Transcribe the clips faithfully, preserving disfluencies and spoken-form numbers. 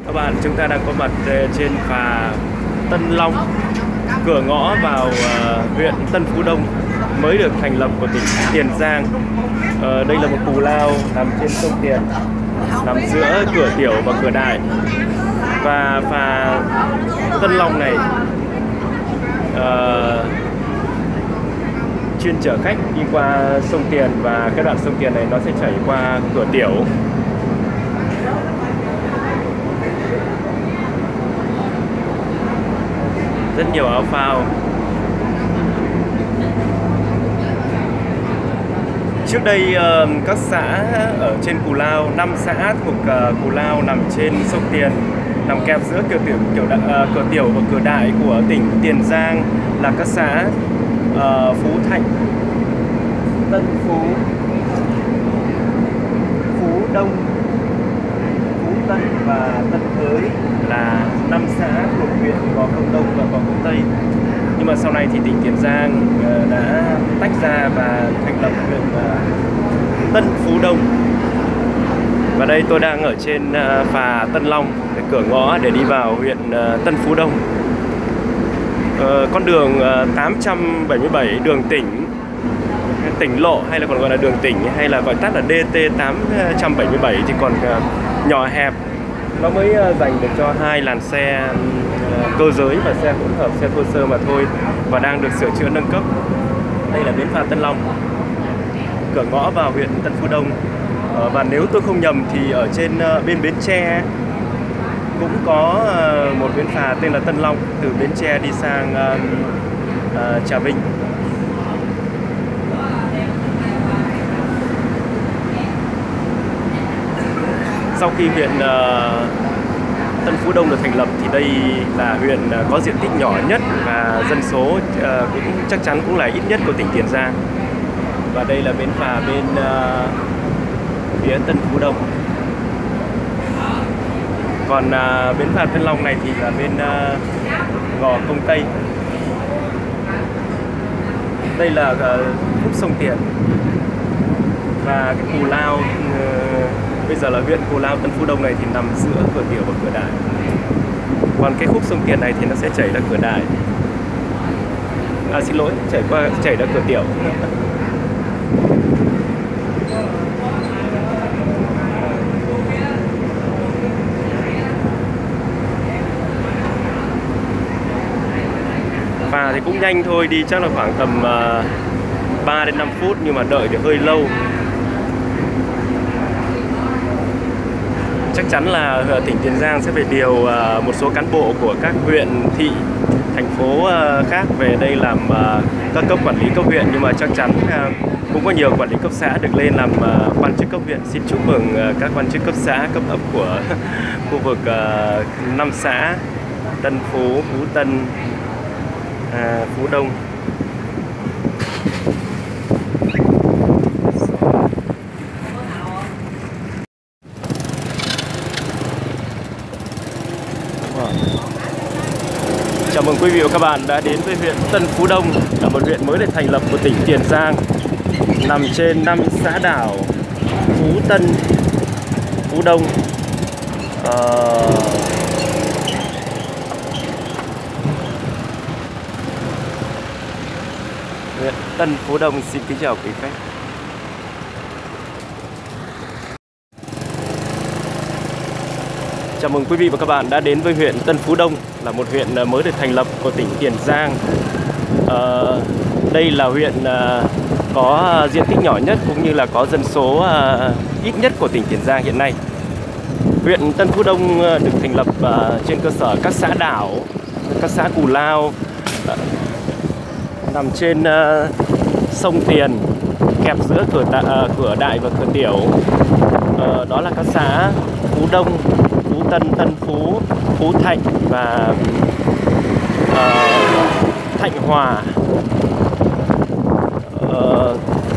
Các bạn, chúng ta đang có mặt trên phà Tân Long, cửa ngõ vào uh, huyện Tân Phú Đông mới được thành lập của tỉnh Tiền Giang. Uh, đây là một cù lao nằm trên sông Tiền, nằm giữa cửa Tiểu và cửa Đại. Và phà Tân Long này uh, chuyên chở khách đi qua sông Tiền, và cái đoạn sông Tiền này nó sẽ chảy qua cửa Tiểu. Rất nhiều áo phao. Trước đây các xã ở trên Cù Lao, năm xã thuộc Cù Lao nằm trên sông Tiền, nằm kẹp giữa cửa tiểu, cửa, cửa tiểu và cửa Đại của tỉnh Tiền Giang là các xã uh, Phú Thạnh, Tân Phú, Phú Đông, Phú Tân và Tân Thới, là năm xã thuộc huyện Gò Công Đông và Gò Công Tây. Nhưng mà sau này thì tỉnh Tiền Giang uh, đã tách ra và thành lập huyện uh, Tân Phú Đông. Và đây tôi đang ở trên uh, phà Tân Long, để cửa ngõ để đi vào huyện uh, Tân Phú Đông. Uh, con đường uh, tám trăm bảy mươi bảy, đường tỉnh, tỉnh lộ hay là còn gọi là đường tỉnh, hay là gọi tắt là D T tám trăm bảy mươi bảy thì còn uh, nhỏ hẹp. Nó mới dành được cho hai làn xe cơ giới và xe hỗn hợp, xe thô sơ mà thôi, và đang được sửa chữa nâng cấp. Đây là bến phà Tân Long, cửa ngõ vào huyện Tân Phú Đông. Và nếu tôi không nhầm thì ở trên bên Bến Tre cũng có một bến phà tên là Tân Long, từ Bến Tre đi sang uh, Trà Vinh. Sau khi huyện uh, Tân Phú Đông được thành lập thì đây là huyện uh, có diện tích nhỏ nhất và dân số uh, cũng chắc chắn cũng là ít nhất của tỉnh Tiền Giang. Và đây là bến phà bên uh, phía Tân Phú Đông. Còn uh, bến phà Tân Long này thì là bên uh, Gò Công Tây. Đây là uh, khúc sông Tiền và cái Cù Lao. Uh, Bây giờ là huyện Cù Lao Tân Phú Đông này thì nằm giữa cửa Tiểu và cửa Đại. Còn cái khúc sông Tiền này thì nó sẽ chảy ra cửa Đại. À xin lỗi, chảy qua chảy ra cửa Tiểu. Phà thì cũng nhanh thôi, đi chắc là khoảng tầm uh, ba đến năm phút, nhưng mà đợi thì hơi lâu. Chắc chắn là tỉnh Tiền Giang sẽ phải điều uh, một số cán bộ của các huyện, thị, thành phố uh, khác về đây làm uh, các cấp quản lý cấp huyện. Nhưng mà chắc chắn uh, cũng có nhiều quản lý cấp xã được lên làm uh, quan chức cấp huyện. Xin chúc mừng uh, các quan chức cấp xã, cấp ấp của khu vực uh, năm xã Tân Phú, Phú Tân, uh, Phú Đông. Chào mừng quý vị và các bạn đã đến với huyện Tân Phú Đông, là một huyện mới được thành lập của tỉnh Tiền Giang, nằm trên năm xã đảo Phú Tân, Phú Đông. À... Huyện Tân Phú Đông xin kính chào quý khách. Chào mừng quý vị và các bạn đã đến với huyện Tân Phú Đông, là một huyện mới được thành lập của tỉnh Tiền Giang. À, đây là huyện à, có diện tích nhỏ nhất cũng như là có dân số à, ít nhất của tỉnh Tiền Giang hiện nay. Huyện Tân Phú Đông à, được thành lập à, trên cơ sở các xã đảo, các xã Cù Lao, à, nằm trên à, sông Tiền, kẹp giữa cửa, à, cửa Đại và cửa Tiểu. À, đó là các xã Phú Đông, Phú Tân, Tân Phú, Phú Thạnh và uh, Thạnh Hòa. Uh,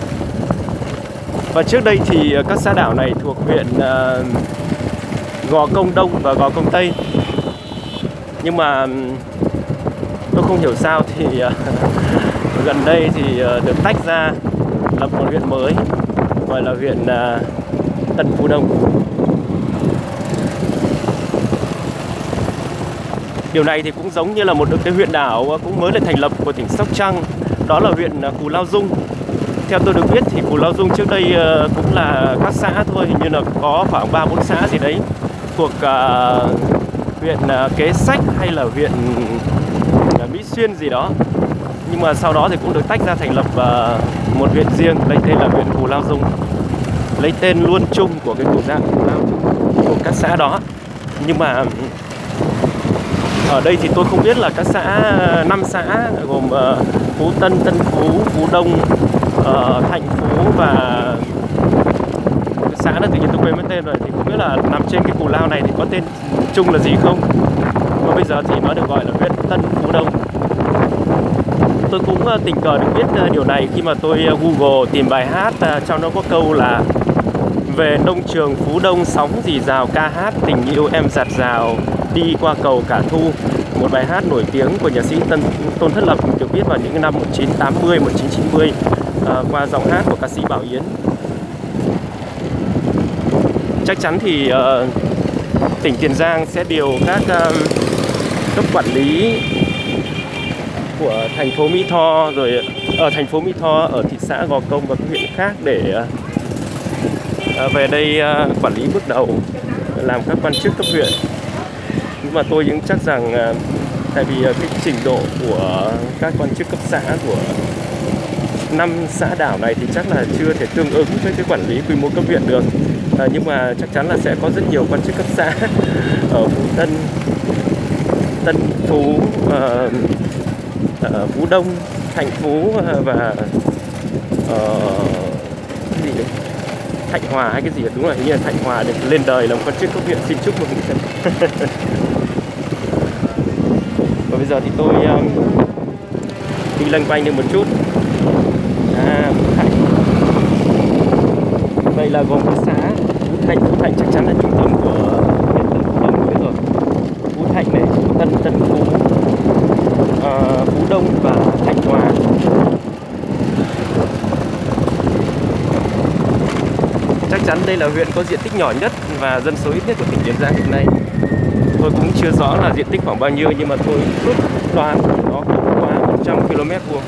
và trước đây thì các xã đảo này thuộc huyện uh, Gò Công Đông và Gò Công Tây. Nhưng mà tôi không hiểu sao thì uh, gần đây thì uh, được tách ra lập một huyện mới, gọi là huyện uh, Tân Phú Đông. Điều này thì cũng giống như là một cái huyện đảo cũng mới được thành lập của tỉnh Sóc Trăng, đó là huyện Cù Lao Dung. Theo tôi được biết thì Cù Lao Dung trước đây cũng là các xã thôi, hình như là có khoảng ba bốn xã gì đấy thuộc uh, huyện uh, Kế Sách hay là huyện uh, Mỹ Xuyên gì đó. Nhưng mà sau đó thì cũng được tách ra thành lập uh, một huyện riêng, lấy tên là huyện Cù Lao Dung, lấy tên luôn chung của cái Cù Lao Dung của các xã đó. Nhưng mà ở đây thì tôi không biết là các xã, năm xã gồm uh, Phú Tân, Tân Phú, Phú Đông, uh, Thạnh Phú và cái xã đó tự nhiên tôi quên mất tên rồi, thì không biết là nằm trên cái Cù Lao này thì có tên chung là gì không. Và bây giờ thì nó được gọi là huyện Tân Phú Đông. Tôi cũng uh, tình cờ được biết uh, điều này khi mà tôi uh, Google tìm bài hát, uh, trong đó có câu là về nông trường Phú Đông sóng rì rào ca hát tình yêu em dạt dào đi qua cầu Cả Thu, một bài hát nổi tiếng của nhạc sĩ Tân Tôn Thất Lập được viết vào những năm một nghìn chín trăm tám mươi, một nghìn chín trăm chín mươi uh, qua giọng hát của ca sĩ Bảo Yến. Chắc chắn thì uh, tỉnh Tiền Giang sẽ điều các uh, cấp quản lý của thành phố Mỹ Tho rồi ở thành phố Mỹ Tho, ở thị xã Gò Công và các huyện khác để uh, về đây uh, quản lý bước đầu, làm các quan chức cấp huyện. Nhưng mà tôi cũng chắc rằng uh, tại vì uh, cái trình độ của các quan chức cấp xã của năm xã đảo này thì chắc là chưa thể tương ứng với cái quản lý quy mô cấp huyện được. À, nhưng mà chắc chắn là sẽ có rất nhiều quan chức cấp xã ở Phú Tân, Tân Phú, uh, uh, Phú Đông, Thạnh Phú uh, và uh, cái gì đấy? Thạnh Hòa hay cái gì, đúng rồi, hình như là Thạnh Hòa được lên đời làm quan chức cấp huyện. Xin chúc mừng. Và bây giờ thì tôi um, đi lanh quanh lên một chút. À, Phú Thạnh. Đây là gồm cái xã Phú Thạnh. Phú Thạnh chắc chắn là trung tâm của huyện Tân Phú Đông biết rồi. Phú Thạnh này, Phú Tân, Tân Phú, uh, Phú Đông và Thạnh Hòa. Chắc chắn đây là huyện có diện tích nhỏ nhất và dân số ít nhất của tỉnh Tiền Giang hiện nay. Tôi cũng chưa rõ là diện tích khoảng bao nhiêu, nhưng mà tôi ước đoán nó không quá một trăm ki lô mét vuông.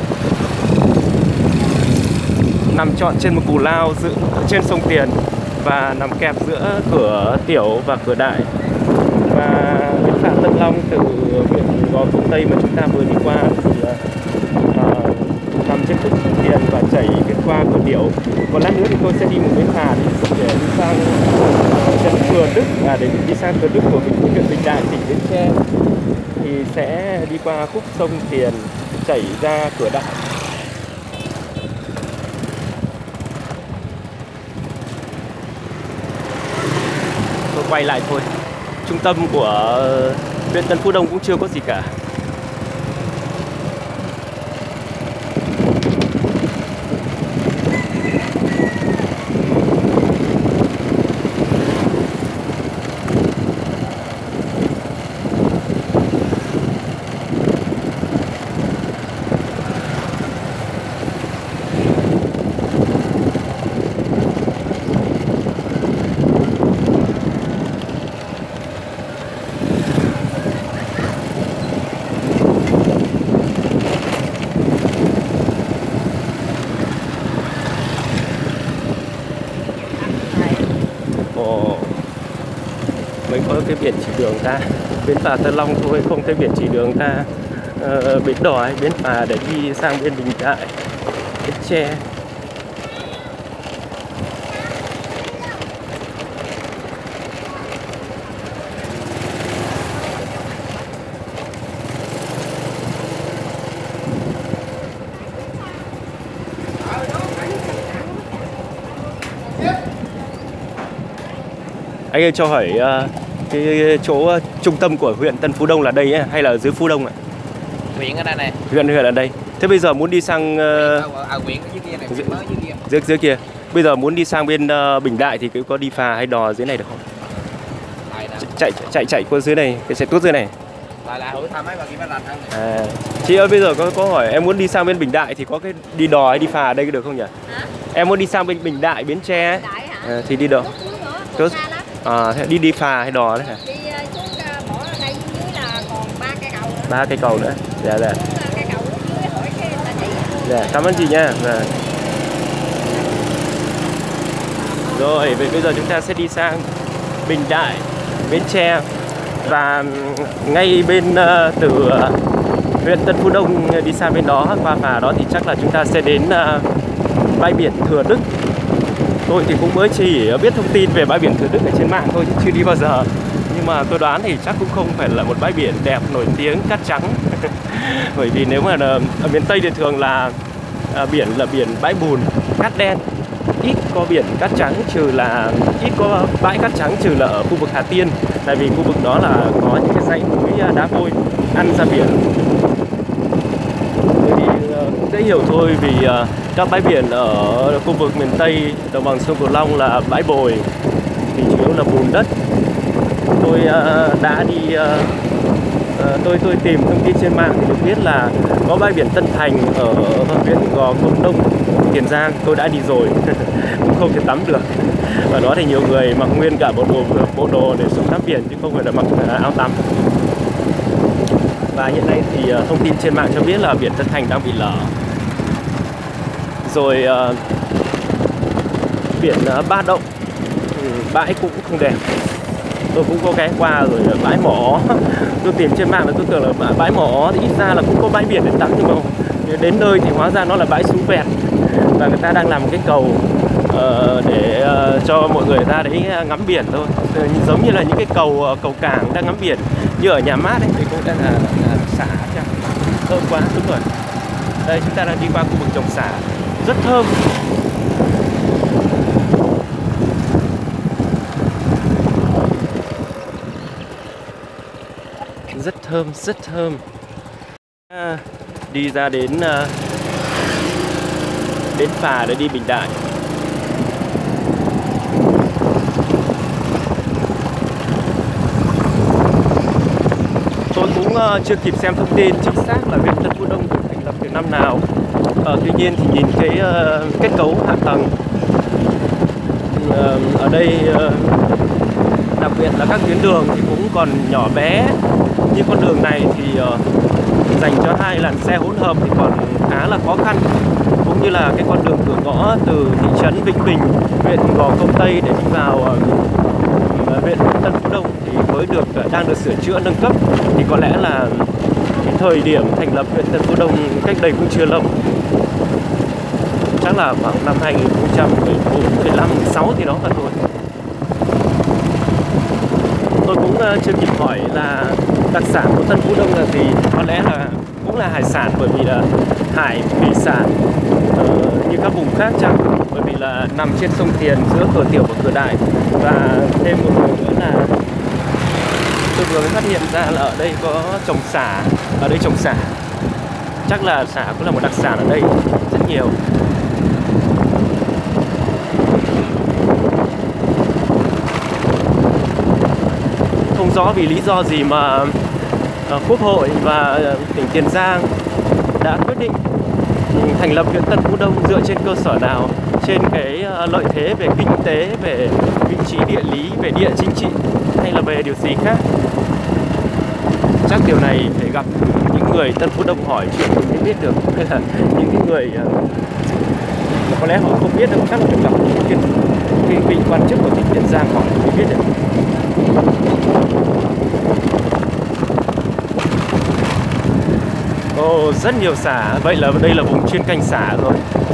Nằm trọn trên một cù lao giữa, trên sông Tiền và nằm kẹp giữa cửa Tiểu và cửa Đại. Và bến phà Tân Long từ huyện Gò Công Tây mà chúng ta vừa đi qua thì uh, nằm trên khúc sông Tiền và chảy kết qua cửa Tiểu. Còn lát nữa thì tôi sẽ đi một bến phà để đi sang chân Cửa Đức, à để đi sang Cửa Đức của Bình huyện Bình Đại, tỉnh Bến Tre, thì sẽ đi qua khúc sông Tiền chảy ra cửa Đại. Tôi quay lại thôi. Trung tâm của huyện Tân Phú Đông cũng chưa có gì cả. Mới có cái biển chỉ đường ta, bến phà Tân Long thôi, không thấy biển chỉ đường ta. Ờ, bến đỏ hay bến phà để đi sang bên Bình Đại, Bến Tre. Anh ơi cho hỏi uh, cái chỗ uh, trung tâm của huyện Tân Phú Đông là đây ấy, hay là ở dưới Phú Đông ạ? Huyện ở đây này. Huyện huyện ở đây. Thế bây giờ muốn đi sang uh, ở, ở huyện ở dưới kia này, dưới, mới dưới kia. Dưới, dưới kia. Bây giờ muốn đi sang bên uh, Bình Đại thì có đi phà hay đò dưới này được không? Chạy chạy chạy chạy qua dưới này, cái chạy tuốt dưới này. Lại lại hỏi thăm mấy bà kia mới rành hơn. À, chị ơi bây giờ có có hỏi em muốn đi sang bên Bình Đại thì có cái đi đò hay đi phà ở đây được không nhỉ? Hả? Em muốn đi sang bên Bình Đại, Bến Tre ấy. Đại hả? À, thì đi đò. Chút À, thế đi đi phà hay đò đấy hả? Đi xuống bỏ ở đây dưới là còn ba ba cây cầu nữa. Dạ dạ. Cái cầu dưới hỏi cái là chị. Dạ, cảm ơn chị nha. Dạ. Rồi, vậy bây giờ chúng ta sẽ đi sang Bình Đại, Bến Tre. Và ngay bên uh, từ uh, huyện Tân Phú Đông đi sang bên đó, qua phà đó thì chắc là chúng ta sẽ đến uh, bãi biển Thừa Đức. Tôi thì cũng mới chỉ biết thông tin về bãi biển Thừa Đức ở trên mạng thôi, chứ chưa đi bao giờ. Nhưng mà tôi đoán thì chắc cũng không phải là một bãi biển đẹp, nổi tiếng, cát trắng. Bởi vì nếu mà ở miền Tây thì thường là uh, biển là biển bãi bùn, cát đen. Ít có biển cát trắng, trừ là ít có bãi cát trắng trừ là ở khu vực Hà Tiên. Tại vì khu vực đó là có những cái dãy núi đá vôi ăn ra biển. Bởi vì uh, dễ hiểu thôi, vì uh, các bãi biển ở khu vực miền Tây đồng bằng sông Cửu Long là bãi bồi thì chủ yếu là bùn đất. Tôi uh, đã đi uh, uh, tôi tôi tìm thông tin trên mạng thì được biết là có bãi biển Tân Thành ở huyện Gò Công Đông, Tiền Giang. Tôi đã đi rồi cũng không thể tắm được. Ở đó thì nhiều người mặc nguyên cả bộ đồ bộ đồ để xuống tắm biển chứ không phải là mặc áo tắm. Và hiện nay thì uh, thông tin trên mạng cho biết là biển Tân Thành đang bị lở. Rồi uh, biển uh, Ba Động, ừ, bãi cũng không đẹp. Tôi cũng có ghé qua rồi. Bãi Mỏ tôi tìm trên mạng là tôi tưởng là bãi Mỏ thì ít ra là cũng có bãi biển để tắm, nhưng mà đến nơi thì hóa ra nó là bãi Sú Vẹt. Và người ta đang làm một cái cầu uh, để uh, cho mọi người ra đấy ngắm biển thôi, giống như là những cái cầu uh, cầu cảng đang ngắm biển như ở Nhà Mát ấy, thì cũng đang là, là xả chăng thơm quá. Đúng rồi, đây chúng ta đang đi qua khu vực trồng xả rất thơm. Rất thơm, rất thơm. À, đi ra đến uh, đến phà để đi Bình Đại. Tôi cũng uh, chưa kịp xem thông tin chính xác là huyện Tân Phú Đông được thành lập từ năm nào. Uh, tuy nhiên thì nhìn cái uh, kết cấu hạ tầng uh, ở đây, uh, đặc biệt là các tuyến đường thì cũng còn nhỏ bé. Như con đường này thì uh, dành cho hai làn xe hỗn hợp thì còn khá là khó khăn, cũng như là cái con đường cửa ngõ từ thị trấn Vĩnh Bình, huyện Gò Công Tây để đi vào uh, huyện Tân Phú Đông thì mới được uh, đang được sửa chữa nâng cấp. Thì có lẽ là cái thời điểm thành lập huyện Tân Phú Đông cách đây cũng chưa lâu, chắc là khoảng năm hai nghìn không trăm mười bốn, mười lăm, mười sáu thì đó mà thôi. Tôi cũng uh, chưa kịp hỏi là đặc sản của Tân Phú Đông là gì. Có lẽ là cũng là hải sản, bởi vì là hải thủy sản uh, như các vùng khác chăng, bởi vì là nằm trên sông Tiền giữa cửa Tiểu và cửa Đại. Và thêm một điều nữa là tôi vừa mới phát hiện ra là ở đây có trồng sả. Ở đây trồng sả, chắc là sả cũng là một đặc sản ở đây rất nhiều. Không rõ vì lý do gì mà uh, Quốc hội và uh, tỉnh Tiền Giang đã quyết định thành lập huyện Tân Phú Đông dựa trên cơ sở nào, trên cái uh, lợi thế về kinh tế, về vị trí địa lý, về địa chính trị, hay là về điều gì khác. Chắc điều này phải gặp những người Tân Phú Đông hỏi chuyện mới biết được, hay là những cái người uh, mà có lẽ họ không biết đâu, chắc là phải gặp những cái vị quan chức của tỉnh Tiền Giang hỏi mới biết được. Ồ, oh, rất nhiều sả. Vậy là đây là vùng chuyên canh sả rồi.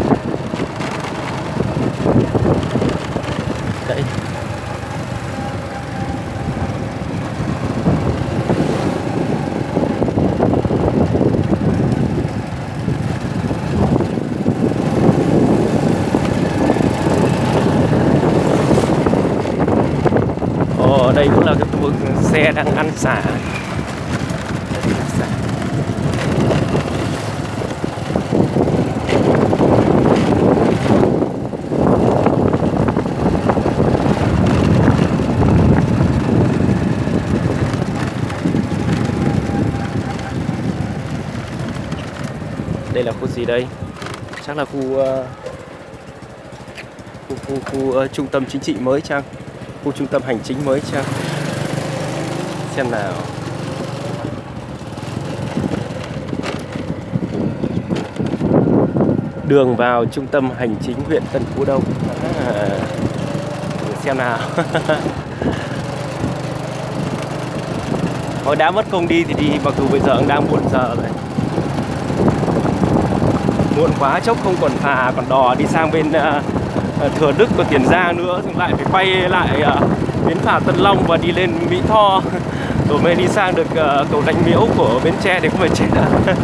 Đây. Ồ, oh, đây cũng là cái khu vực xe đang ăn sả. Đây là khu gì đây? Chắc là khu uh, khu khu, khu uh, trung tâm chính trị mới chăng? Khu trung tâm hành chính mới chăng? Xem nào. đường vào trung tâm hành chính huyện Tân Phú Đông. À, để xem nào. Hồi đã mất công đi thì đi, mặc dù bây giờ cũng đang muộn giờ rồi. Muộn quá, chốc không còn phà, còn đò đi sang bên uh, Thừa Đức và Tiền Giang nữa, xong lại phải quay lại uh, bến phà Tân Long và đi lên Mỹ Tho, rồi mới đi sang được uh, cầu Rạch Miễu của Bến Tre thì cũng phải chết à.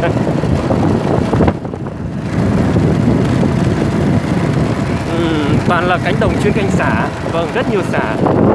uhm, toàn là cánh đồng chuyên canh xả, vâng, rất nhiều xả.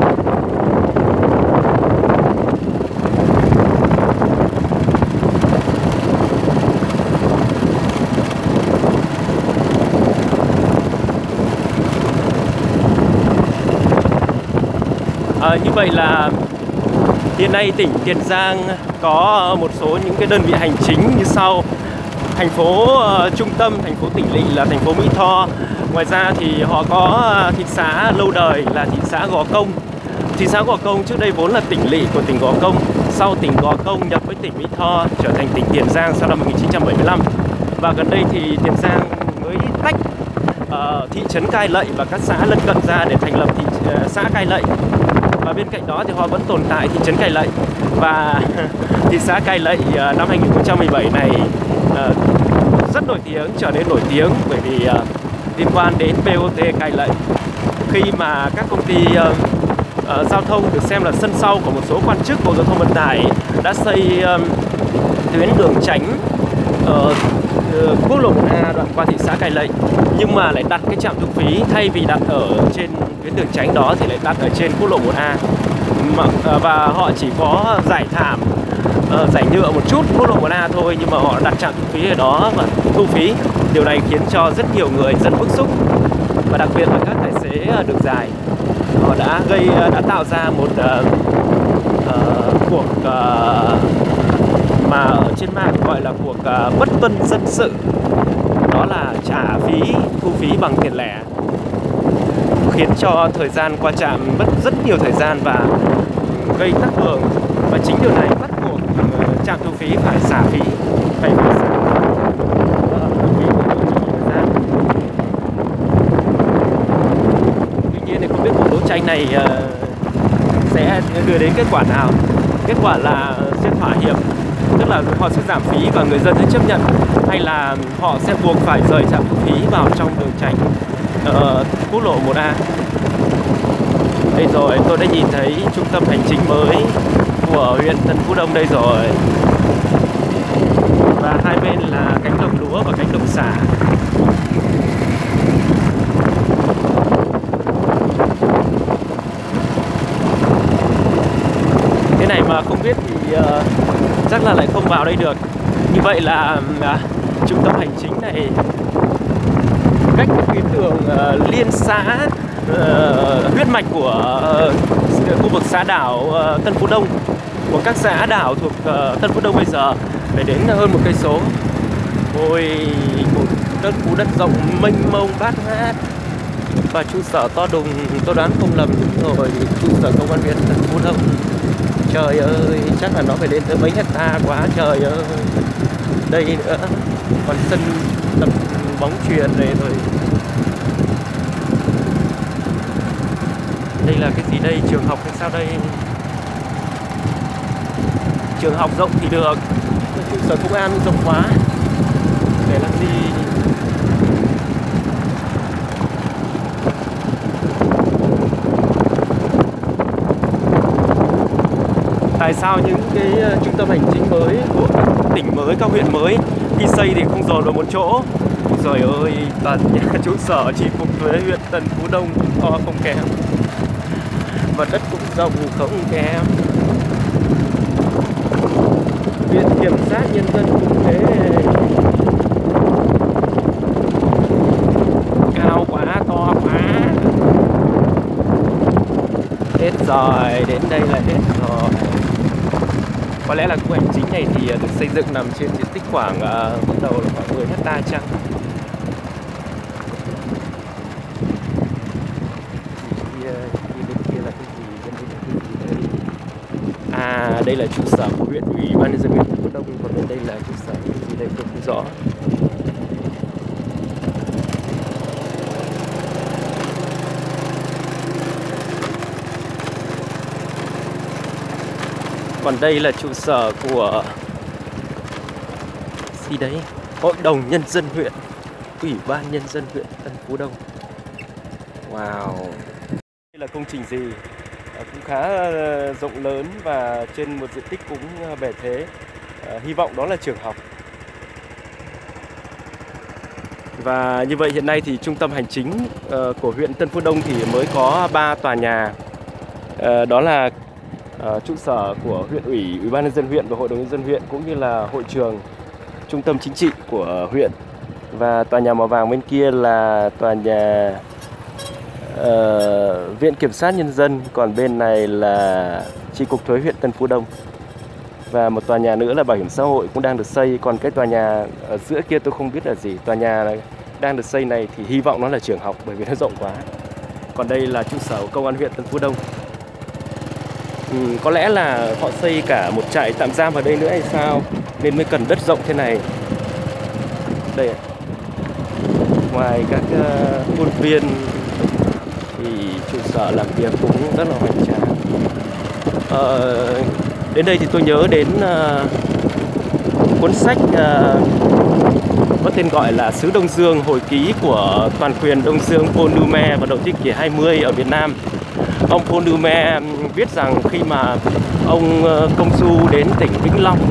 À, như vậy là hiện nay tỉnh Tiền Giang có một số những cái đơn vị hành chính như sau. Thành phố uh, trung tâm, thành phố tỉnh lỵ là thành phố Mỹ Tho. Ngoài ra thì họ có uh, thị xã lâu đời là thị xã Gò Công. Thị xã Gò Công trước đây vốn là tỉnh lỵ của tỉnh Gò Công. Sau tỉnh Gò Công nhập với tỉnh Mỹ Tho trở thành tỉnh Tiền Giang sau năm một nghìn chín trăm bảy mươi lăm. Và gần đây thì Tiền Giang mới tách uh, thị trấn Cai Lậy và các xã lân cận ra để thành lập thị uh, xã Cai Lậy. Và bên cạnh đó thì họ vẫn tồn tại thị trấn Cai Lậy. Và thị xã Cai Lậy uh, năm hai nghìn không trăm mười bảy này uh, rất nổi tiếng, trở nên nổi tiếng bởi vì uh, liên quan đến bê o tê Cai Lậy. Khi mà các công ty uh, uh, giao thông được xem là sân sau của một số quan chức Bộ Giao thông Vận tải đã xây um, tuyến đường tránh uh, uh, quốc lộ một A đoạn qua thị xã Cai Lậy, nhưng mà lại đặt cái trạm thu phí thay vì đặt ở trên tuyến đường tránh đó thì lại đặt ở trên quốc lộ một A. Mà, uh, và họ chỉ có giải thảm uh, giải nhựa một chút quốc lộ một A thôi, nhưng mà họ đặt trạm thu phí ở đó và thu phí. Điều này khiến cho rất nhiều người dân bức xúc, và đặc biệt là các tài xế uh, đường dài. Họ đã gây uh, đã tạo ra một uh, uh, cuộc uh, mà ở trên mạng gọi là cuộc uh, bất tuân dân sự. Đó là trả phí, thu phí bằng tiền lẻ, khiến cho thời gian qua trạm mất rất nhiều thời gian và gây tắc đường. Và chính điều này bắt buộc uh, trạm thu phí phải xả phí, phải phải xả uh, phí của thời gian. Tuy nhiên thì không biết cuộc đấu tranh này uh, sẽ đưa đến kết quả nào. Kết quả là sẽ thỏa hiệp, tức là họ sẽ giảm phí và người dân sẽ chấp nhận, hay là họ sẽ buộc phải rời trạm thu phí vào trong đường tránh uh, quốc lộ một A. Đây rồi, tôi đã nhìn thấy trung tâm hành chính mới của huyện Tân Phú Đông đây rồi. Và hai bên là cánh đồng lúa và cánh đồng sả. Thế này mà không biết thì uh, chắc là lại không vào đây được. Như vậy là uh, trung tâm hành chính này cách tuyến đường uh, liên xã uh, huyết mạch của uh, khu vực xã đảo uh, Tân Phú Đông, của các xã đảo thuộc uh, Tân Phú Đông bây giờ phải đến hơn một cây số. Ôi, một đất phú đất rộng mênh mông bát ngát và trụ sở to đùng. Tôi đoán không lầm đúng rồi, trụ sở công an huyện Tân Phú Đông. Trời ơi, chắc là nó phải lên tới mấy hecta quá trời ơi. Đây nữa, còn sân tập bóng chuyền này rồi. Đây là cái gì đây? Trường học hay sao đây? Trường học rộng thì được, trụ sở công an rộng quá để làm gì? Tại sao những cái uh, trung tâm hành chính mới của tỉnh mới, các huyện mới khi xây thì không dồn vào một chỗ? Trời ơi, tận nhà trụ sở chi cục thuế huyện Tân Phú Đông cũng to không kém, và đất cũng rộng không kém. Viện kiểm sát nhân dân cũng thế, cao quá, to quá. Hết rồi, đến đây là hết rồi. Có lẽ là khu hành chính này thì được xây dựng nằm trên diện tích khoảng uh, bắt đầu là khoảng mười hecta chăng. À, đây là trụ sở của huyện ủy ban nhân dân huyện Phú Đông, còn bên đây là trụ sở cái gì đây tôi không rõ. Còn đây là trụ sở của gì đấy, Hội đồng Nhân dân huyện, Ủy ban Nhân dân huyện Tân Phú Đông. Wow, đây là công trình gì? À, cũng khá rộng lớn và trên một diện tích cũng bề thế. À, hy vọng đó là trường học. Và như vậy hiện nay thì trung tâm hành chính uh, của huyện Tân Phú Đông thì mới có ba tòa nhà. Uh, đó là uh, trụ sở của huyện ủy, Ủy ban Nhân dân huyện và Hội đồng Nhân dân huyện, cũng như là hội trường, trung tâm chính trị của huyện. Và tòa nhà màu vàng bên kia là tòa nhà uh, Viện Kiểm sát Nhân dân, còn bên này là Chi cục thuế huyện Tân Phú Đông. Và một tòa nhà nữa là bảo hiểm xã hội cũng đang được xây. Còn cái tòa nhà ở giữa kia tôi không biết là gì. Tòa nhà này đang được xây này thì hy vọng nó là trường học bởi vì nó rộng quá. Còn đây là trụ sở của công an huyện Tân Phú Đông. ừ, Có lẽ là họ xây cả một trại tạm giam ở đây nữa hay sao, nên mới cần đất rộng thế này. Đây ạ. Ngoài các uh, khuôn viên thì trụ sở làm việc cũng rất là hoành tráng. uh, Đến đây thì tôi nhớ đến uh, cuốn sách uh, có tên gọi là Sứ Đông Dương, hồi ký của toàn quyền Đông Dương Paul Doumer vào đầu thế kỷ hai mươi ở Việt Nam. Ông Paul Doumer viết rằng khi mà ông uh, công du đến tỉnh Vĩnh Long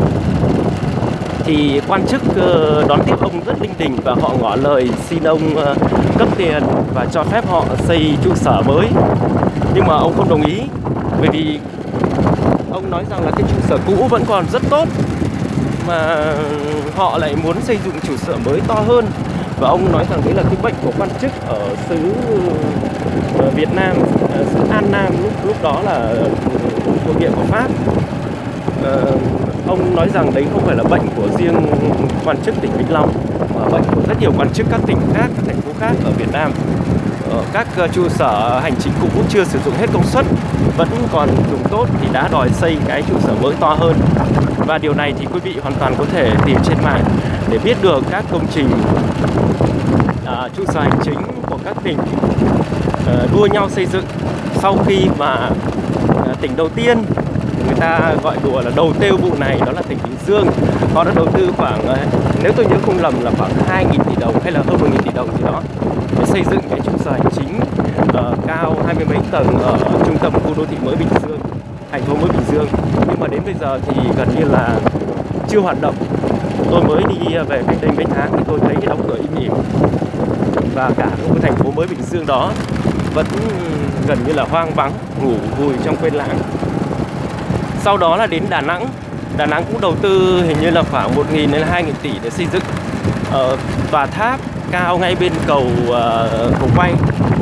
thì quan chức uh, đón tiếp ông rất linh đình và họ ngỏ lời xin ông uh, cấp tiền và cho phép họ xây trụ sở mới. Nhưng mà ông không đồng ý, bởi vì ông nói rằng là cái trụ sở cũ vẫn còn rất tốt mà họ lại muốn xây dựng trụ sở mới to hơn. Và ông nói rằng đấy là cái bệnh của quan chức ở xứ Việt Nam, xứ An Nam lúc lúc đó là thuộc địa của Pháp. Ờ, ông nói rằng đấy không phải là bệnh của riêng quan chức tỉnh Vĩnh Long, mà bệnh của rất nhiều quan chức các tỉnh khác, các thành phố khác ở Việt Nam. Ờ, các trụ sở hành chính cũ cũng chưa sử dụng hết công suất, vẫn còn dùng tốt thì đã đòi xây cái trụ sở mới to hơn. Và điều này thì quý vị hoàn toàn có thể tìm trên mạng để biết được các công trình à, trụ sở hành chính của các tỉnh à, đua nhau xây dựng. Sau khi mà à, tỉnh đầu tiên, người ta gọi đùa là đầu tiêu vụ này, đó là tỉnh Bình Dương, họ đã đầu tư khoảng, nếu tôi nhớ không lầm là khoảng hai nghìn tỷ đồng hay là hơn một nghìn tỷ đồng gì đó để xây dựng cái trụ sở hành chính uh, cao hai mươi mấy tầng ở trung tâm khu đô thị mới Bình Dương, thành phố mới Bình Dương. Nhưng mà đến bây giờ thì gần như là chưa hoạt động. Tôi mới đi về cách đây mấy tháng thì tôi thấy cái đóng cửa im ỉm, và cả cái thành phố mới Bình Dương đó vẫn gần như là hoang vắng, ngủ vùi trong quên lãng. Sau đó là đến Đà Nẵng. Đà Nẵng cũng đầu tư hình như là khoảng một nghìn đến hai nghìn tỷ để xây dựng uh, tòa tháp cao ngay bên cầu uh, cầu quay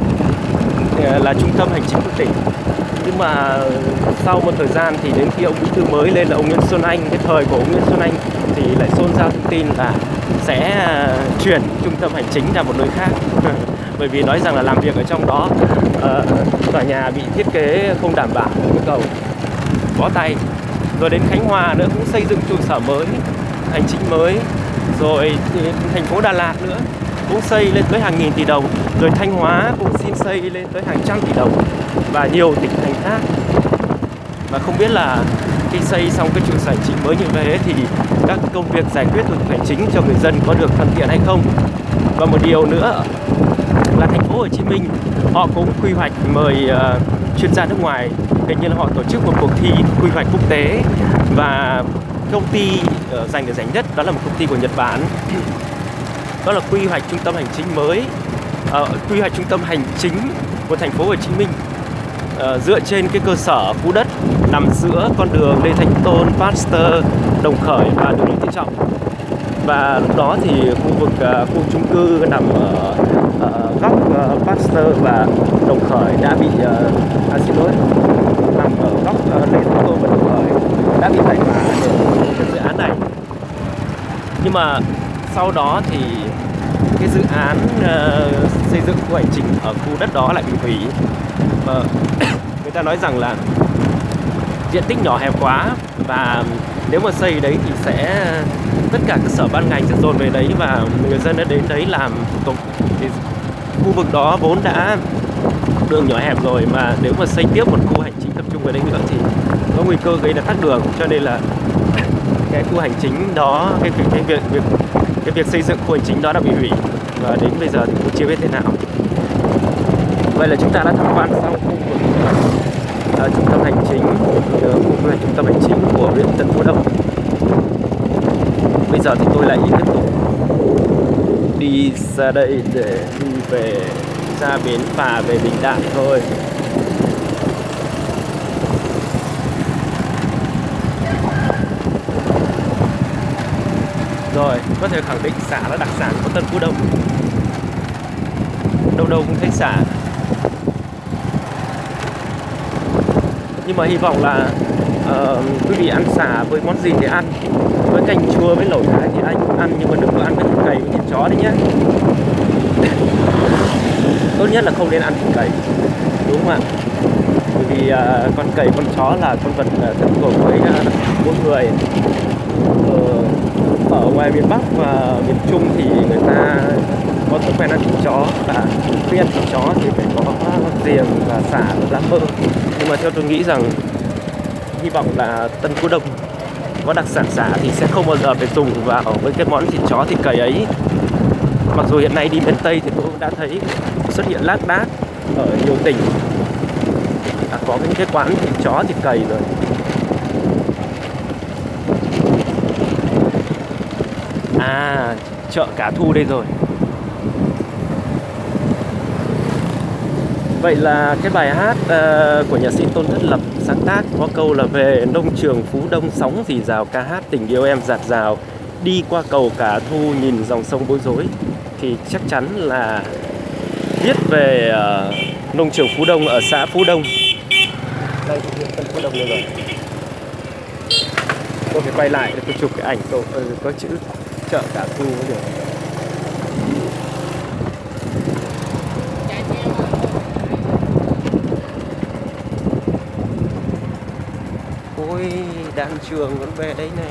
uh, là trung tâm hành chính của tỉnh. Nhưng mà sau một thời gian thì đến khi ông bí thư mới lên là ông Nguyễn Xuân Anh, cái thời của ông Nguyễn Xuân Anh thì lại xôn xao thông tin là sẽ uh, chuyển trung tâm hành chính ra một nơi khác. Bởi vì nói rằng là làm việc ở trong đó uh, tòa nhà bị thiết kế không đảm bảo yêu cầu, bó tay. Rồi đến Khánh Hòa nữa cũng xây dựng trụ sở mới, hành chính mới. Rồi thành phố Đà Lạt nữa cũng xây lên tới hàng nghìn tỷ đồng. Rồi Thanh Hóa cũng xin xây lên tới hàng trăm tỷ đồng, và nhiều tỉnh thành khác. Và không biết là khi xây xong cái trụ sở hành chính mới như thế thì các công việc giải quyết thủ tục hành chính cho người dân có được thuận tiện hay không. Và một điều nữa là thành phố Hồ Chí Minh họ cũng quy hoạch mời uh, chuyên gia nước ngoài. Hình như là họ tổ chức một cuộc thi quy hoạch quốc tế, và công ty uh, giành được giải nhất đó là một công ty của Nhật Bản. Đó là quy hoạch trung tâm hành chính mới, uh, quy hoạch trung tâm hành chính của thành phố Hồ Chí Minh uh, dựa trên cái cơ sở khu đất nằm giữa con đường Lê Thánh Tôn, Pasteur, Đồng Khởi và đường Lý Tự Trọng. Và lúc đó thì khu vực uh, khu chung cư nằm ở uh, góc uh, Pasteur và Đồng Khởi đã bị uh, à, xin lỗi, nằm ở góc uh, Lê Thánh Tôn và Đồng Khởi đã bị giải tỏa để cái dự án này. Nhưng mà sau đó thì cái dự án uh, xây dựng khu hành chính ở khu đất đó lại bị hủy. Và người ta nói rằng là diện tích nhỏ hẹp quá, và nếu mà xây đấy thì sẽ tất cả các sở ban ngành sẽ dồn về đấy và người dân đã đến đấy làm thủ tục. Thì khu vực đó vốn đã đường nhỏ hẹp rồi, mà nếu mà xây tiếp một khu hành chính tập trung về đây nữa thì có nguy cơ gây ra tắc đường, cho nên là cái khu hành chính đó, cái cái, cái việc việc cái việc xây dựng khu hành chính đó đã bị hủy, và đến bây giờ thì cũng chưa biết thế nào. Vậy là chúng ta đã tham quan xong khu vực uh, trung tâm hành chính, uh, khu vực trung tâm hành chính của huyện Tân Phú Đông. Bây giờ thì tôi lại tiếp tục đi ra đây để đi về ra bến phà về Bình Đại thôi. Rồi, có thể khẳng định sả là đặc sản của Tân Phú Đông. Đâu đâu cũng thấy sả. Nhưng mà hy vọng là uh, quý vị ăn sả với món gì thì ăn. Với canh chua, với lẩu thái thì anh cũng ăn, nhưng mà đừng có ăn với thịt cầy với thịt chó đấy nhé. Tốt nhất là không nên ăn thịt cầy, đúng không ạ? Bởi vì uh, con cầy, con chó là con vật uh, thân thuộc với uh, mỗi người. uh, Ở ngoài miền Bắc và miền Trung thì người ta có thói quen ăn thịt chó, và khi ăn thịt chó thì phải có riềng và sả và lá mơ. Nhưng mà theo tôi nghĩ rằng hy vọng là Tân Phú Đông có đặc sản sả thì sẽ không bao giờ phải dùng vào với cái món thịt chó thịt cầy ấy. Mặc dù hiện nay đi miền Tây thì tôi cũng đã thấy xuất hiện lác đác ở nhiều tỉnh đã có những cái quán thịt chó thịt cầy rồi. À, chợ Cả Thu đây rồi. Vậy là cái bài hát uh, của nhạc sĩ Tôn Thất Lập sáng tác có câu là về nông trường Phú Đông sóng rì rào, ca hát tình yêu em dạt dào, đi qua cầu Cả Thu nhìn dòng sông bối rối, thì chắc chắn là viết về uh, nông trường Phú Đông ở xã Phú Đông. Đây thì Tân Phú Đông đây rồi. Tôi phải quay lại để tôi chụp cái ảnh tôi, uh, có chữ chợ Cả Thu mới được. Ôi, đàn trường vẫn về đây này.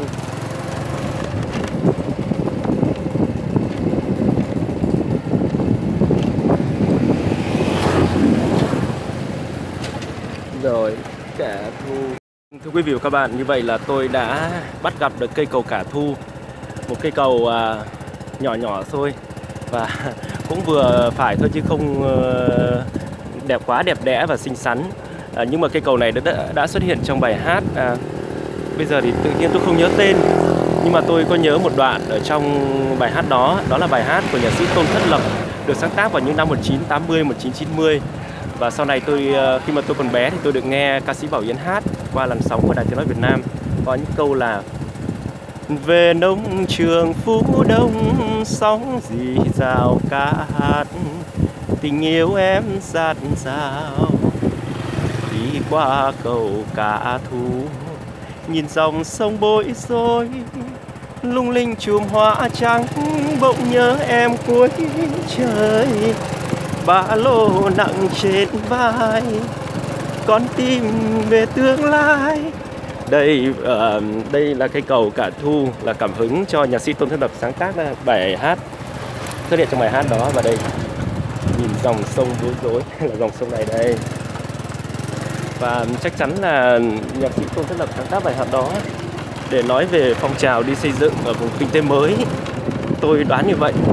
Rồi, Cả Thu. Thưa quý vị và các bạn, như vậy là tôi đã bắt gặp được cây cầu Cả Thu. Một cây cầu à, nhỏ nhỏ thôi, và cũng vừa phải thôi chứ không uh, đẹp quá đẹp đẽ và xinh xắn. À, nhưng mà cây cầu này đã, đã xuất hiện trong bài hát. À, bây giờ thì tự nhiên tôi không nhớ tên, nhưng mà tôi có nhớ một đoạn ở trong bài hát đó. Đó là bài hát của nhạc sĩ Tôn Thất Lập, được sáng tác vào những năm một nghìn chín trăm tám mươi, một nghìn chín trăm chín mươi. Và sau này tôi khi mà tôi còn bé thì tôi được nghe ca sĩ Bảo Yến hát qua làn sóng của Đài Tiếng nói Việt Nam. Có những câu là: về nông trường Phú Đông sóng rì rào, ca hát tình yêu em dạt dào, đi qua cầu Cả Thu nhìn dòng sông bối rối, lung linh chùm hoa trắng bỗng nhớ em cuối trời, ba lô nặng trên vai con tim về tương lai. Đây uh, đây là cây cầu Cả Thu, là cảm hứng cho nhạc sĩ Tôn Thất Lập sáng tác ra bài hát, xuất hiện trong bài hát đó. Và đây, nhìn dòng sông bối rối là dòng sông này đây. Và chắc chắn là nhạc sĩ Tôn Thất Lập sáng tác bài hát đó để nói về phong trào đi xây dựng ở vùng kinh tế mới, tôi đoán như vậy.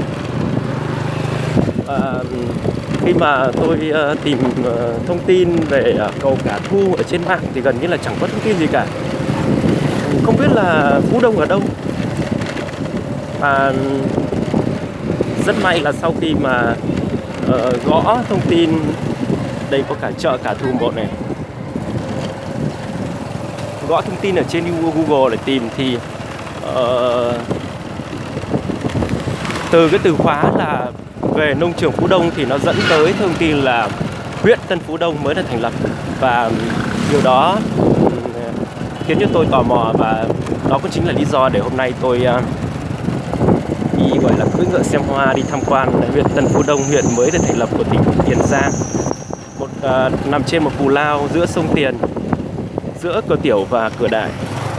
Và khi mà tôi uh, tìm uh, thông tin về uh, cầu Cả Thu ở trên mạng thì gần như là chẳng có thông tin gì cả, không biết là Phú Đông ở đâu. Và rất may là sau khi mà uh, gõ thông tin, đây có cả chợ Cả Thu một này, gõ thông tin ở trên Google để tìm thì uh, từ cái từ khóa là về nông trường Phú Đông thì nó dẫn tới thông tin là huyện Tân Phú Đông mới được thành lập. Và điều đó khiến cho tôi tò mò, và đó cũng chính là lý do để hôm nay tôi đi gọi là cưỡi ngựa xem hoa, đi tham quan huyện Tân Phú Đông, huyện mới được thành lập của tỉnh Tiền Giang, một uh, nằm trên một cù lao giữa sông Tiền, giữa cửa Tiểu và cửa Đại.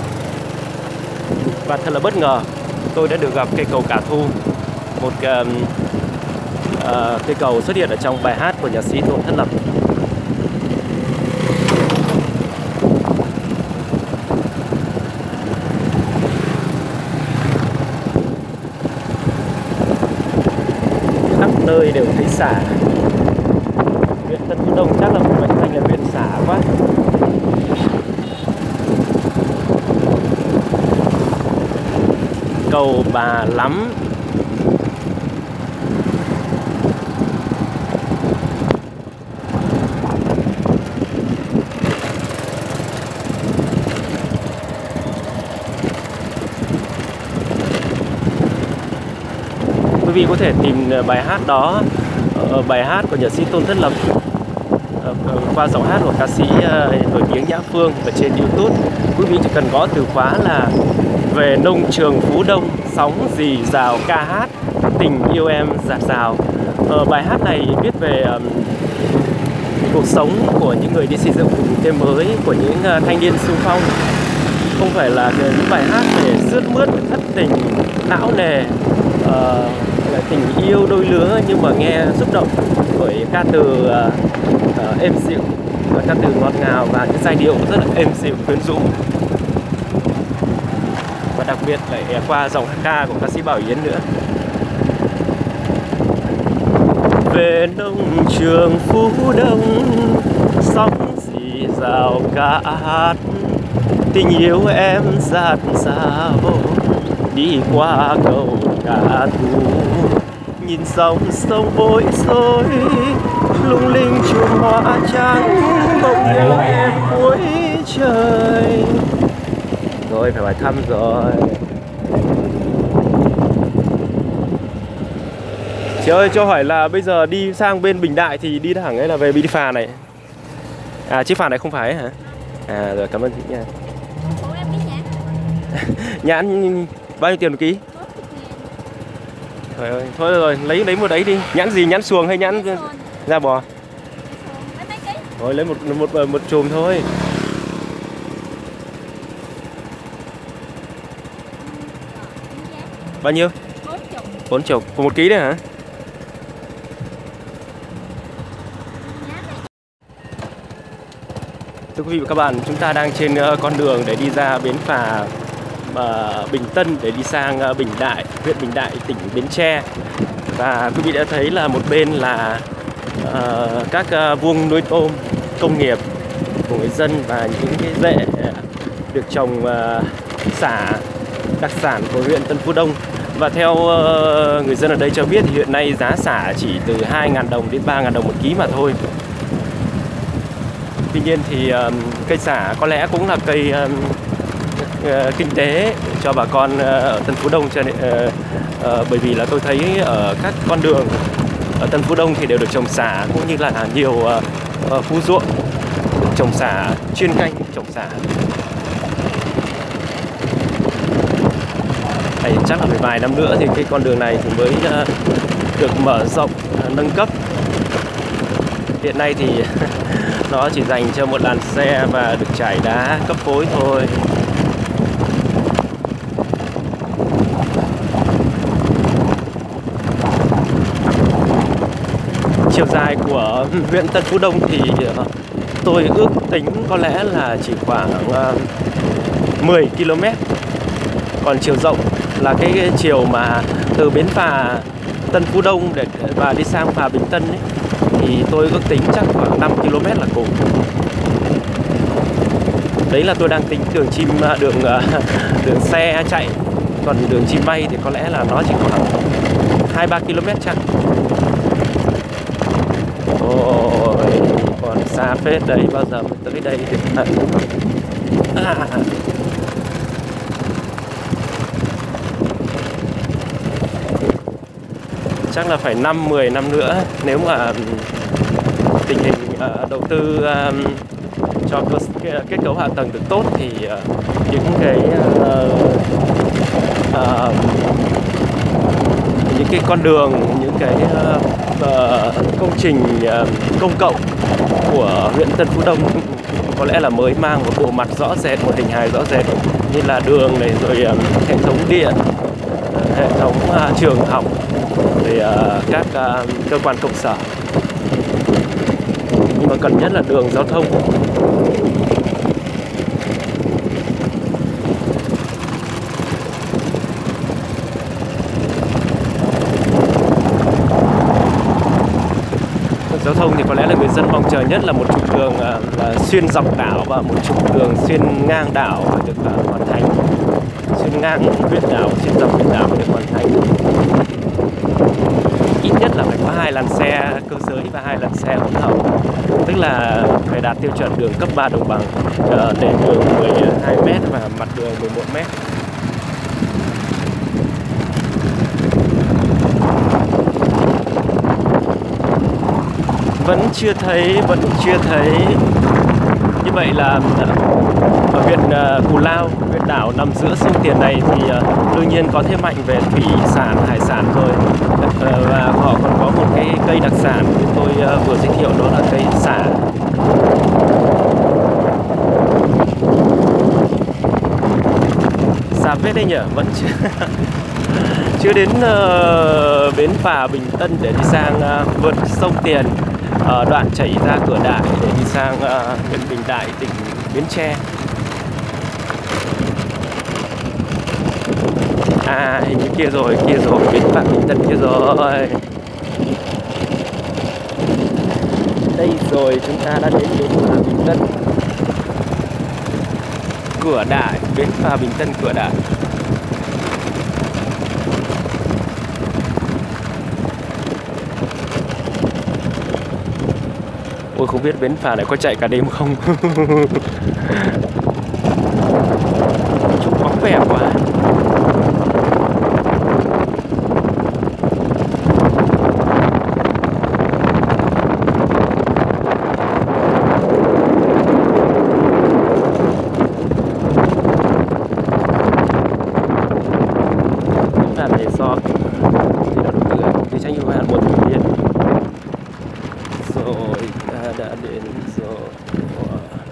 Và thật là bất ngờ, tôi đã được gặp cây cầu Cả Thu, một uh, uh, cây cầu xuất hiện ở trong bài hát của nhạc sĩ Tôn Thất Lập. nơi đều thấy xả. Huyện Tân Phú Đông chắc là một mệnh danh là huyện xả quá. Cầu Bà Lắm. Quý vị có thể tìm bài hát đó ở bài hát của nhạc sĩ Tôn Thất Lập qua giọng hát của ca sĩ nổi tiếng Nhã Phương ở trên YouTube. Quý vị chỉ cần gõ từ khóa là về nông trường Phú Đông, sóng rì rào ca hát tình yêu em dạt dào. Ờ, bài hát này viết về um, cuộc sống của những người đi xây dựng vùng quê mới, của những uh, thanh niên xung phong. Không phải là những bài hát để sướt mướt, thất tình, não nề, uh, tình yêu đôi lứa, nhưng mà nghe xúc động bởi ca từ uh, uh, êm dịu, và ca từ ngọt ngào và cái giai điệu rất là êm dịu quyến rũ. Và đặc biệt lại qua dòng hát ca của ca sĩ Bảo Yến nữa. Về nông trường Phú Đông, sóng rì rào ca hát tình yêu em dạt dào, đi qua cầu Cả Thù, nhìn dòng sông bối rối, lung linh chùm hoa trắng, mộng yêu em cuối trời. Rồi phải hỏi thăm rồi. Chị ơi, cho hỏi là bây giờ đi sang bên Bình Đại thì đi thẳng ấy là về đi phà này. À, chiếc phà này không phải hả? À, rồi cảm ơn chị nha. Nhãn bao nhiêu tiền một ký? Trời ơi, thôi rồi, lấy lấy một đấy đi. Nhãn gì, nhãn xuồng hay nhãn da bò? Thôi lấy một một một, một chùm thôi. Bao nhiêu? Bốn chục. Của một ký đấy hả? Thưa quý vị và các bạn, chúng ta đang trên con đường để đi ra bến phà uh, Bình Tân để đi sang uh, Bình Đại, huyện Bình Đại, tỉnh Bến Tre. Và quý vị đã thấy là một bên là uh, các uh, vuông nuôi tôm công nghiệp của người dân và những cái rễ được trồng uh, xả đặc sản của huyện Tân Phú Đông. Và theo uh, người dân ở đây cho biết thì hiện nay giá xả chỉ từ hai nghìn đồng đến ba nghìn đồng một ký mà thôi. Tuy nhiên thì uh, cây xả có lẽ cũng là cây uh, uh, kinh tế cho bà con uh, ở Tân Phú Đông, cho nên, uh, uh, bởi vì là tôi thấy ở các con đường ở Tân Phú Đông thì đều được trồng xả, cũng như là nhiều uh, uh, khu ruộng được trồng xả, chuyên canh trồng xả. Này, chắc là phải vài năm nữa thì cái con đường này thì mới uh, được mở rộng, uh, nâng cấp. Hiện nay thì nó chỉ dành cho một làn xe và được trải đá cấp phối thôi. Chiều dài của huyện Tân Phú Đông thì tôi ước tính có lẽ là chỉ khoảng mười ki lô mét. Còn chiều rộng là cái chiều mà từ bến phà Tân Phú Đông để và đi sang phà Bình Tân ấy, thì tôi ước tính chắc khoảng năm ki lô mét là cùng. Đấy là tôi đang tính đường chim đường đường xe chạy, còn đường chim bay thì có lẽ là nó chỉ khoảng hai ba ki lô mét chắc. Ôi, còn xa phết đấy, bao giờ mới tới đây thì à. Chắc là phải năm mười năm nữa nếu mà tình hình uh, đầu tư uh, cho cơ, kết cấu hạ tầng được tốt thì uh, những cái uh, uh, những cái con đường, những cái uh, uh, công trình uh, công cộng của huyện Tân Phú Đông có lẽ là mới mang một bộ mặt rõ rệt, một hình hài rõ rệt, như là đường này, rồi uh, hệ thống điện, uh, hệ thống uh, trường học, rồi uh, các uh, cơ quan công sở. Nhưng mà cần nhất là đường giao thông. giao thông thì có lẽ là người dân mong chờ nhất là một trục đường à, là xuyên dọc đảo và một trục đường xuyên ngang đảo phải được à, hoàn thành. Xuyên ngang huyện đảo, xuyên dọc huyện đảo phải được hoàn thành. Ít nhất là phải có hai làn xe cơ giới và hai làn xe hỗn hợp, tức là phải đạt tiêu chuẩn đường cấp ba đồng bằng, nền đường mười hai mét và mặt đường mười một mét. Vẫn chưa thấy, vẫn chưa thấy. Như vậy là ở huyện Cù Lao, huyện đảo nằm giữa sông Tiền này thì đương nhiên có thế mạnh về thủy sản, hải sản rồi. Và họ còn có một cái cây đặc sản như tôi vừa giới thiệu, đó là cây sả. Xa phết đấy nhỉ, vẫn chưa, chưa đến uh, bến phà Bình Tân để đi sang uh, vượt sông Tiền, uh, đoạn chảy ra Cửa Đại để đi sang uh, huyện Bình Đại, tỉnh Bến Tre. À, hình như kia rồi, kia rồi, bến phà Bình Tân kia rồi. Đây rồi, chúng ta đã đến bến phà Bình Tân, Cửa Đại, bến phà Bình Tân Cửa Đại. Ôi, không biết bến phà này có chạy cả đêm không. Trông vắng vẻ quá. Bến phà này so thì là đối tượng thì tranh hữu hạn một thành viên. Rồi ta đã đến rồi.